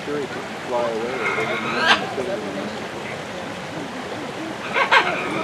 sure he could fly away or they wouldn't let him.